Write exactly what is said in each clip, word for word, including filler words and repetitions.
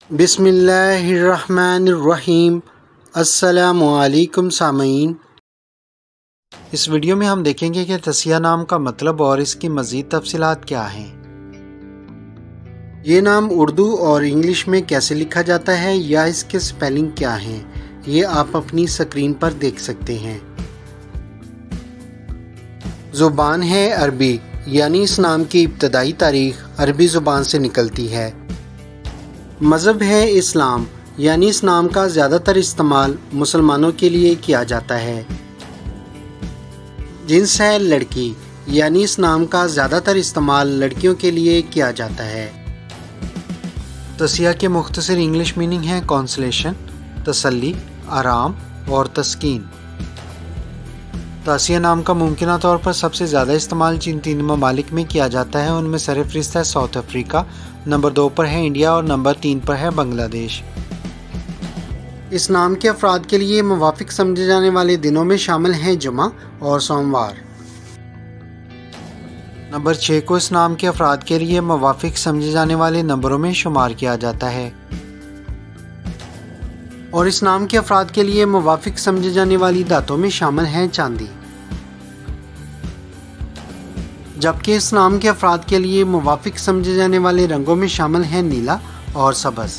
बिस्मिल्लाहिर्रहमानिर्रहीम। अस्सलामुअलैकुम सामीन। इस वीडियो में हम देखेंगे कि तसिया नाम का मतलब और इसकी मज़ीद तफसीलात क्या हैं। ये नाम उर्दू और इंग्लिश में कैसे लिखा जाता है या इसके स्पेलिंग क्या हैं, ये आप अपनी स्क्रीन पर देख सकते हैं। ज़ुबान है अरबी, यानी इस नाम की इब्तदाई तारीख अरबी ज़ुबान से निकलती है। मज़हब है इस्लाम, यानी इस नाम का ज़्यादातर इस्तेमाल मुसलमानों के लिए किया जाता है। जिन्स है लड़की, यानी इस नाम का ज़्यादातर इस्तेमाल लड़कियों के लिए किया जाता है। तसिया के मुख्तसर इंग्लिश मीनिंग है कॉन्सलेशन, तसल्ली, आराम और तस्कीन। तसिया नाम का मुमकिन तौर पर सबसे ज़्यादा इस्तेमाल जिन तीन ममालिक में किया जाता है उनमें सरफहरिस्त है साउथ अफ्रीका, नंबर दो पर है इंडिया और नंबर तीन पर है बांग्लादेश। इस नाम के अफराद के लिए मुवाफिक समझे जाने वाले दिनों में शामिल हैं जुमा और सोमवार। नंबर छः को इस नाम के अफराद के लिए मुवाफिक समझे जाने वाले नंबरों में शुमार किया जाता है और इस नाम के अफराद के लिए मुवाफिक समझे जाने वाली धातों में शामिल हैं चांदी, जबकि इस नाम के अफराद के लिए मुवाफिक समझे जाने वाले रंगों में शामिल हैं नीला और सब्ज़।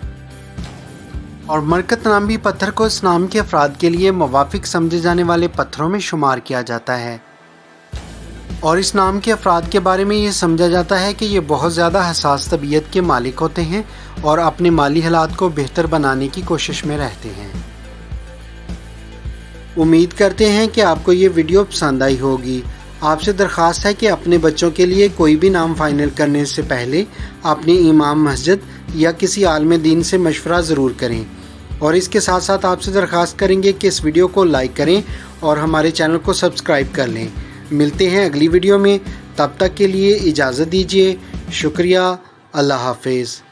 और मरकत नामी पत्थर को इस नाम के अफराद के लिए मुवाफिक समझे जाने वाले पत्थरों में शुमार किया जाता है और इस नाम के अफराद के बारे में ये समझा जाता है कि ये बहुत ज़्यादा हसास तबीयत के मालिक होते हैं और अपने माली हालात को बेहतर बनाने की कोशिश में रहते हैं। उम्मीद करते हैं कि आपको ये वीडियो पसंद आई होगी। आपसे दरख्वास्त है कि अपने बच्चों के लिए कोई भी नाम फाइनल करने से पहले अपने इमाम मस्जिद या किसी आलिम दीन से मशवरा ज़रूर करें और इसके साथ साथ आपसे दरख्वास्त करेंगे कि इस वीडियो को लाइक करें और हमारे चैनल को सब्सक्राइब कर लें। मिलते हैं अगली वीडियो में, तब तक के लिए इजाज़त दीजिए। शुक्रिया। अल्लाह हाफिज़।